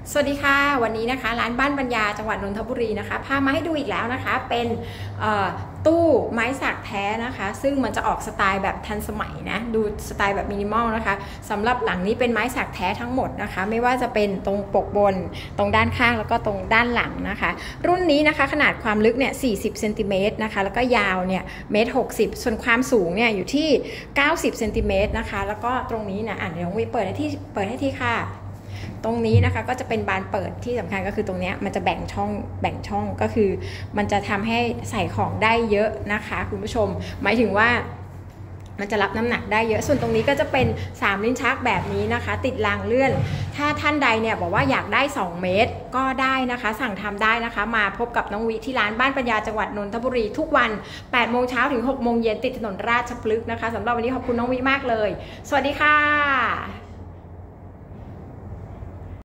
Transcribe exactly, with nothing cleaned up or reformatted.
สวัสดีค่ะวันนี้นะคะร้านบ้านปัญญาจังหวัดนนทบุรีนะคะพามาให้ดูอีกแล้วนะคะเป็นตู้ไม้สักแท้นะคะซึ่งมันจะออกสไตล์แบบทันสมัยนะดูสไตล์แบบมินิมอลนะคะสำหรับหลังนี้เป็นไม้สักแท้ทั้งหมดนะคะไม่ว่าจะเป็นตรงปกบนตรงด้านข้างแล้วก็ตรงด้านหลังนะคะรุ่นนี้นะคะขนาดความลึกเนี่ยสี่สิบเซนติเมตรนะคะแล้วก็ยาวเนี่ยเมตรหกสิบส่วนความสูงเนี่ยอยู่ที่เก้าสิบเซนติเมตรนะคะแล้วก็ตรงนี้นะอ่ะเดี๋ยววิเปิดให้ที่เปิดให้ที่ค่ะตรงนี้นะคะก็จะเป็นบานเปิดที่สำคัญก็คือตรงนี้มันจะแบ่งช่องแบ่งช่องก็คือมันจะทำให้ใส่ของได้เยอะนะคะคุณผู้ชมหมายถึงว่ามันจะรับน้ำหนักได้เยอะส่วนตรงนี้ก็จะเป็นสามลิ้นชักแบบนี้นะคะติดรางเลื่อนถ้าท่านใดเนี่ยบอกว่าอยากได้สองเมตรก็ได้นะคะสั่งทำได้นะคะมาพบกับน้องวิที่ร้านบ้านปัญญาจังหวัดนนทบุรีทุกวันแปดโมงเช้าถึงหกโมงเย็นติดถนนราชพฤกษ์นะคะสำหรับวันนี้ขอบคุณน้องวิมากเลยสวัสดีค่ะ